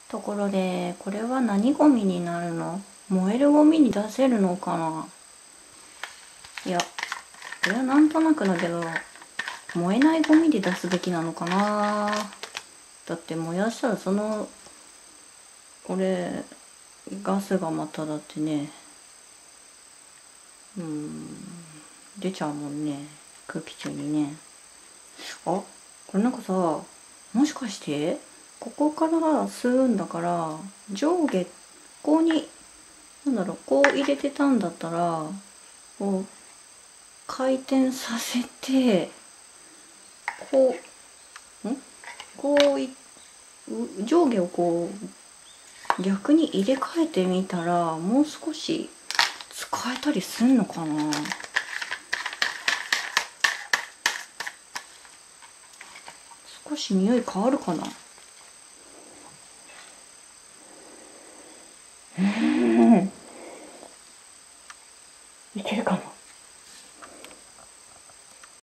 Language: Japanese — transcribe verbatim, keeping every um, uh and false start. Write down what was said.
ところで、これは何ゴミになるの？燃えるゴミに出せるのかな？いや、これはなんとなくだけど、燃えないゴミで出すべきなのかな。だって燃やしたらその、これ、ガスがまただってね、うーん、出ちゃうもんね。空気中にね。あ、これなんかさ、もしかして、ここから吸うんだから、上下、こうに、なんだろう、こう入れてたんだったら、こう、回転させて、こう、んこうい、上下をこう、逆に入れ替えてみたら、もう少し使えたりすんのかな。少し匂い変わるかな。うん。いけるかも。